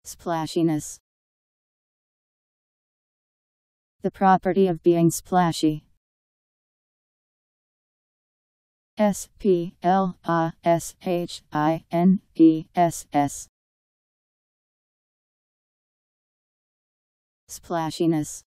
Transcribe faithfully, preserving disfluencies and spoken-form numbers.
Splashiness. The property of being splashy. S P L A S H I N E S S. Splashiness.